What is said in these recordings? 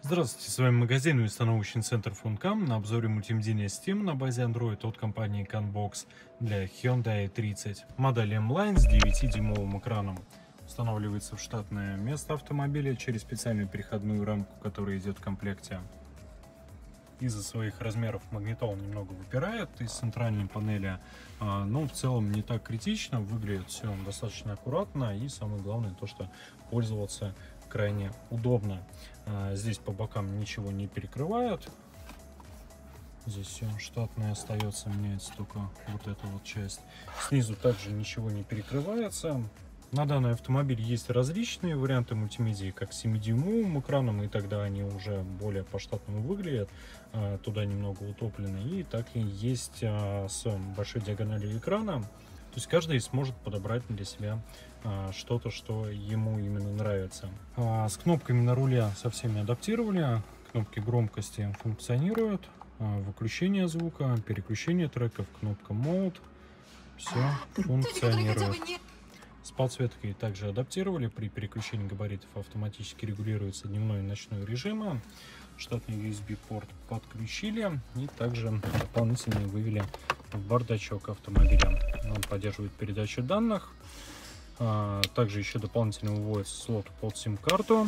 Здравствуйте, с вами магазин и установочный центр Funcom. На обзоре мультимедийная система на базе Android от компании CanBox для Hyundai 30. Модель M-Line с 9-дюймовым экраном. Устанавливается в штатное место автомобиля через специальную переходную рамку, которая идет в комплекте. Из-за своих размеров магнитола немного выпирает из центральной панели, но в целом не так критично, выглядит все достаточно аккуратно, и самое главное то, что пользоваться крайне удобно. Здесь по бокам ничего не перекрывает, здесь все штатное остается, меняется только вот эта вот часть. Снизу также ничего не перекрывается. На данный автомобиль есть различные варианты мультимедии, как с 7-дюймовым экраном, и тогда они уже более по-штатному выглядят, туда немного утоплены, и так и есть с большой диагональю экрана. То есть каждый сможет подобрать для себя что-то, что ему именно нравится. С кнопками на руле со всеми адаптировали, кнопки громкости функционируют, выключение звука, переключение треков, кнопка Mode, все функционирует. С подсветкой также адаптировали. При переключении габаритов автоматически регулируется дневной и ночной режимы. Штатный USB-порт подключили и также дополнительно вывели в бардачок автомобиля. Он поддерживает передачу данных. Также еще дополнительно выводится слот под сим-карту.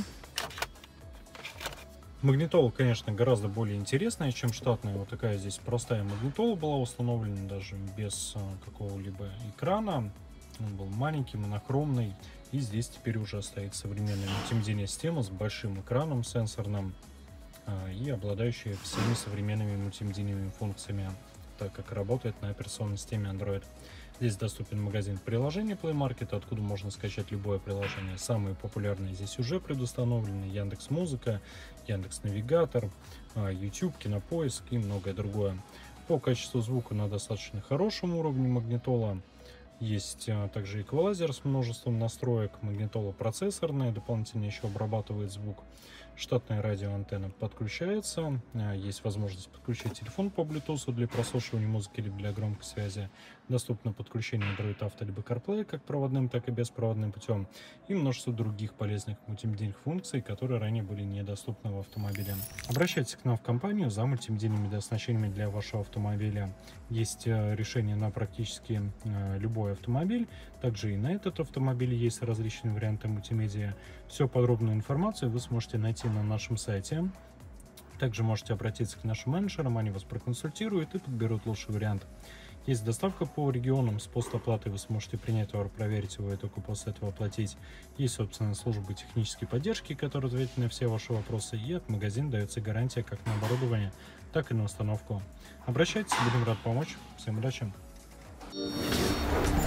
Магнитола, конечно, гораздо более интересная, чем штатная. Вот такая здесь простая магнитола была установлена, даже без какого-либо экрана. Он был маленький, монохромный, и здесь теперь уже стоит современная мультимедийная система с большим экраном сенсорным и обладающая всеми современными мультимедийными функциями, так как работает на операционной системе Android. Здесь доступен магазин приложений Play Market, откуда можно скачать любое приложение. Самые популярные здесь уже предустановлены: Яндекс.Музыка, Яндекс.Навигатор, YouTube, Кинопоиск и многое другое. По качеству звука на достаточно хорошем уровне магнитола. Есть также эквалайзер с множеством настроек, магнитола процессорная, дополнительно еще обрабатывает звук. Штатная радиоантенна подключается, есть возможность подключить телефон по Bluetooth для прослушивания музыки или для громкой связи. Доступно подключение Android Auto либо CarPlay как проводным, так и беспроводным путем. И множество других полезных мультимедийных функций, которые ранее были недоступны в автомобиле. Обращайтесь к нам в компанию за мультимедийными оснащениями для вашего автомобиля. Есть решение на практически любой автомобиль. Также и на этот автомобиль есть различные варианты мультимедиа. Всю подробную информацию вы сможете найти на нашем сайте. Также можете обратиться к нашим менеджерам, они вас проконсультируют и подберут лучший вариант. Есть доставка по регионам, способ оплаты вы сможете принять товар, проверить его и только после этого оплатить. Есть, собственно, службы технической поддержки, которые ответят на все ваши вопросы, и от магазина дается гарантия как на оборудование, так и на установку. Обращайтесь, будем рады помочь. Всем удачи!